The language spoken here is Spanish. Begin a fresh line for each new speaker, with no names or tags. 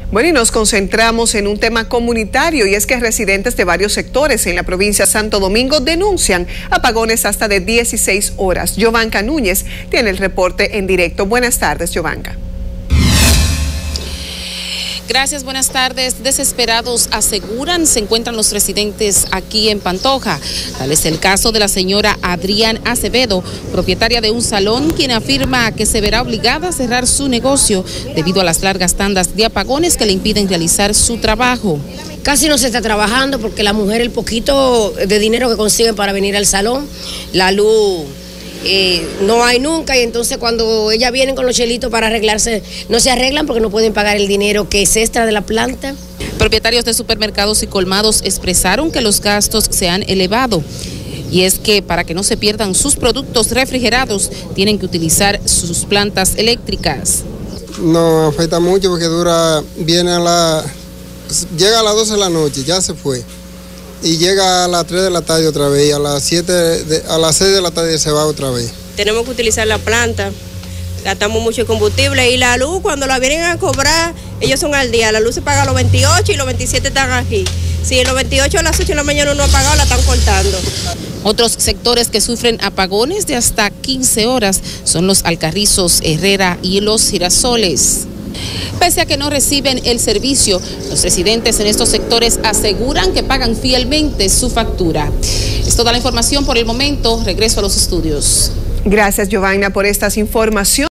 Bueno, y nos concentramos en un tema comunitario, y es que residentes de varios sectores en la provincia de Santo Domingo denuncian apagones hasta de 16 horas. Yovanka Núñez tiene el reporte en directo. Buenas tardes, Yovanka.
Gracias, buenas tardes. Desesperados aseguran se encuentran los residentes aquí en Pantoja. Tal es el caso de la señora Adrián Acevedo, propietaria de un salón, quien afirma que se verá obligada a cerrar su negocio debido a las largas tandas de apagones que le impiden realizar su trabajo.
Casi no se está trabajando porque la mujer, el poquito de dinero que consiguen para venir al salón, la luz no hay nunca, y entonces cuando ellas vienen con los chelitos para arreglarse, no se arreglan porque no pueden pagar el dinero que es extra de la planta.
Propietarios de supermercados y colmados expresaron que los gastos se han elevado, y es que para que no se pierdan sus productos refrigerados tienen que utilizar sus plantas eléctricas.
No afecta mucho porque llega a las 12 de la noche, ya se fue. Y llega a las 3 de la tarde otra vez, y a las 6 de la tarde se va otra vez.
Tenemos que utilizar la planta, gastamos mucho combustible, y la luz cuando la vienen a cobrar, ellos son al día, la luz se paga a los 28 y los 27 están aquí. Si los 28 a las 8 de la mañana no ha pagado, la están cortando.
Otros sectores que sufren apagones de hasta 15 horas son los Alcarrizos, Herrera y los Girasoles. Pese a que no reciben el servicio, los residentes en estos sectores aseguran que pagan fielmente su factura. Es toda la información por el momento. Regreso a los estudios.
Gracias, Giovanna, por estas informaciones.